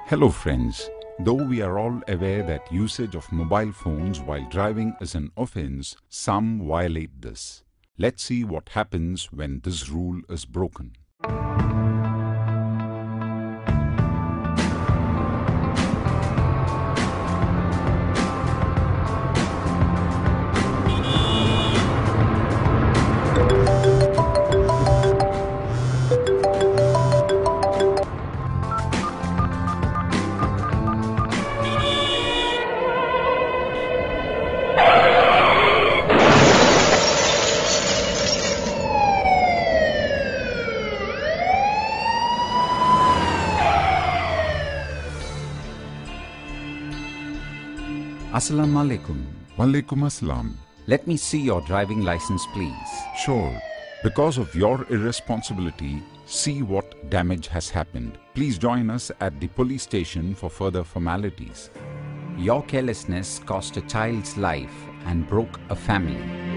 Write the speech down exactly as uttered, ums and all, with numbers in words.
Hello friends, though we are all aware that usage of mobile phones while driving is an offense, some violate this. Let's see what happens when this rule is broken. Assalamu alaikum. Walaikum assalam. Let me see your driving license, please. Sure. Because of your irresponsibility, see what damage has happened. Please join us at the police station for further formalities. Your carelessness cost a child's life and broke a family.